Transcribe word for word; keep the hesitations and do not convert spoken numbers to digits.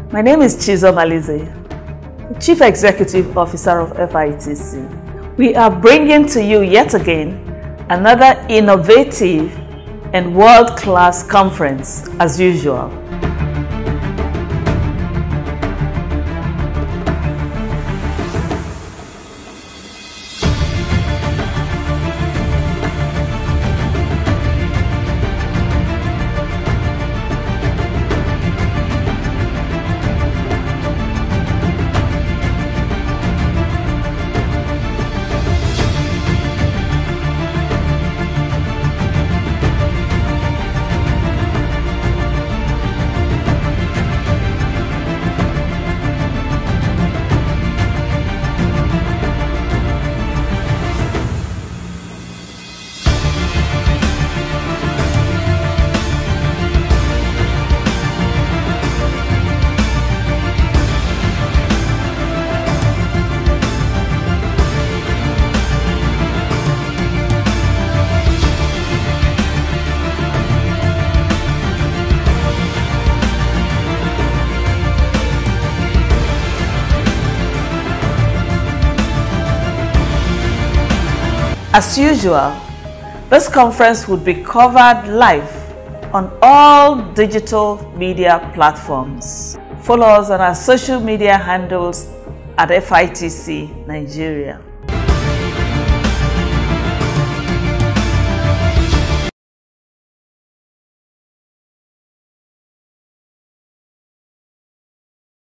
My name is Chizo Malize, Chief Executive Officer of F I T C. We are bringing to you yet again another innovative and world-class conference as usual. As usual, this conference would be covered live on all digital media platforms. Follow us on our social media handles at F I T C Nigeria.